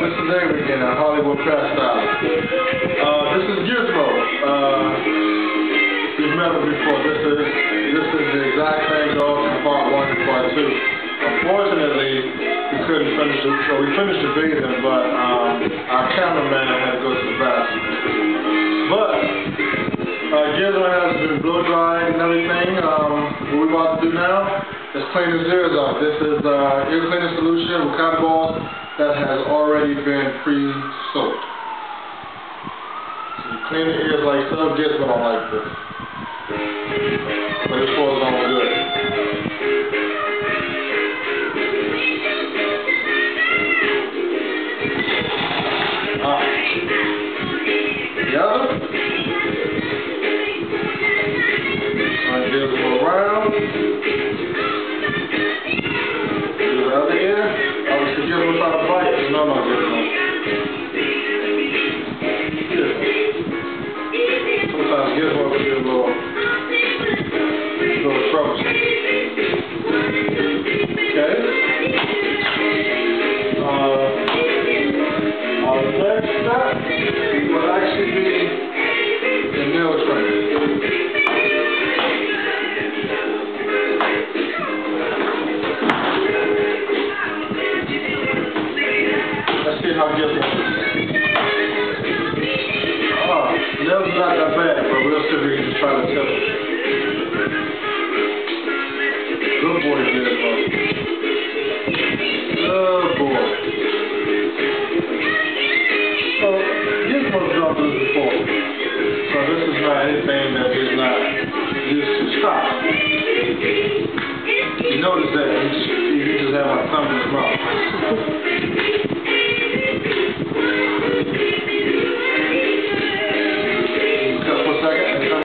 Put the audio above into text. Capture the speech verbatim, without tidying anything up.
Mister David again at Hollywood Craft Style. Uh, this is Gizmo. Uh, you've met him before. This is this is the exact same dog from part one and part two. Unfortunately, we couldn't finish the so we finished the video, but um, our cameraman had to go to the bathroom. But uh, Gizmo has been blow dried and everything. Um, what we're about to do now is clean his ears off. This is uh, ear cleaning solution with cotton balls that has already been pre-soaked. So you clean the ears like so. Gizmo don't like this, but it falls on good. Ah. The other. Turn Gizmo around. Do the other ear. Obviously, Gizmo try to bite. No, no, Gizmo. Sometimes Gizmo can get a little, little troublesome. Okay. Uh, our next step will actually be the nail trimming. Let's see how Gizmo is. Oh, nails not that bad, but we'll see if we can just try to tip it. Good boy, Gizmo. Good boy. So, Gizmo's done this before. So this is not anything that he's not used to. Stop. You notice that you just have my thumb